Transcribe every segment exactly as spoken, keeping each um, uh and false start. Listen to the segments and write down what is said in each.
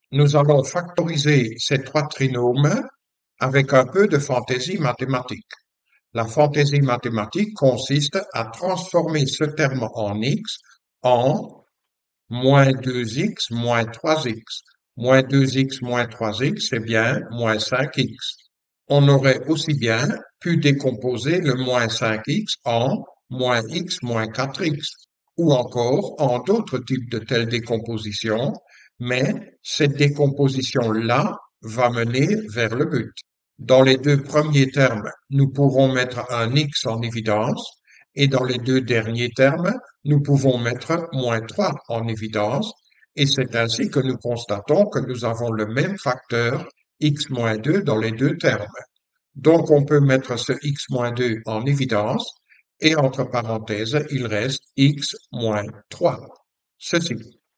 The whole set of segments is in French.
Nous allons factoriser ces trois trinômes avec un peu de fantaisie mathématique. La fantaisie mathématique consiste à transformer ce terme en x en moins deux x moins trois x. Moins deux x moins trois x, c'est bien moins cinq x. On aurait aussi bien pu décomposer le moins cinq x en moins x moins quatre x, ou encore en d'autres types de telles décompositions, mais cette décomposition-là va mener vers le but. Dans les deux premiers termes, nous pourrons mettre un x en évidence, et dans les deux derniers termes, nous pouvons mettre moins trois en évidence, et c'est ainsi que nous constatons que nous avons le même facteur x moins deux dans les deux termes. Donc on peut mettre ce x moins deux en évidence, et entre parenthèses, il reste x moins trois. Ceci.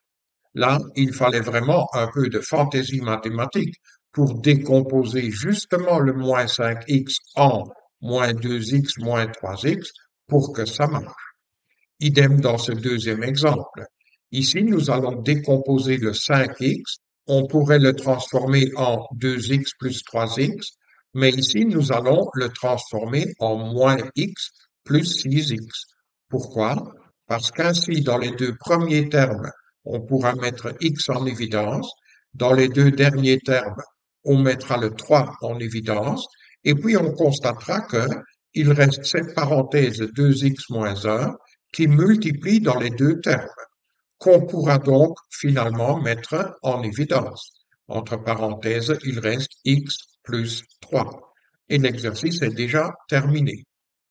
Là, il fallait vraiment un peu de fantaisie mathématique pour décomposer justement le moins cinq x en moins deux x moins trois x pour que ça marche. Idem dans ce deuxième exemple. Ici, nous allons décomposer le cinq x, on pourrait le transformer en deux x plus trois x, mais ici, nous allons le transformer en moins x plus six x. Pourquoi? Parce qu'ainsi, dans les deux premiers termes, on pourra mettre x en évidence, dans les deux derniers termes, on mettra le trois en évidence, et puis on constatera que il reste cette parenthèse deux x moins un qui multiplie dans les deux termes, qu'on pourra donc finalement mettre en évidence. Entre parenthèses, il reste x plus trois. Et l'exercice est déjà terminé.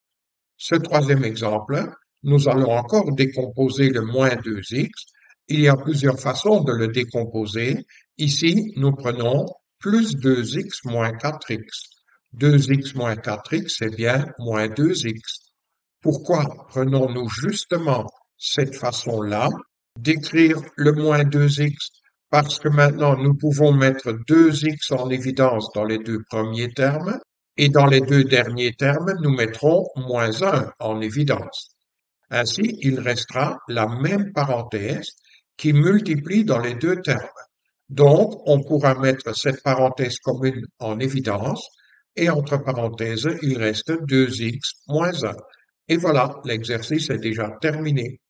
Ce troisième exemple, nous allons encore décomposer le moins deux x. Il y a plusieurs façons de le décomposer. Ici, nous prenons plus deux x moins quatre x. deux x moins quatre x, c'est bien moins deux x. Pourquoi prenons-nous justement cette façon-là d'écrire le moins deux x? Parce que maintenant, nous pouvons mettre deux x en évidence dans les deux premiers termes, et dans les deux derniers termes, nous mettrons moins un en évidence. Ainsi, il restera la même parenthèse qui multiplie dans les deux termes. Donc, on pourra mettre cette parenthèse commune en évidence, et entre parenthèses, il reste deux x moins un. Et voilà, l'exercice est déjà terminé.